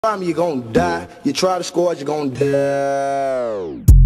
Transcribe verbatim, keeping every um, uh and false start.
You're gonna die. You try to score, you're gonna die.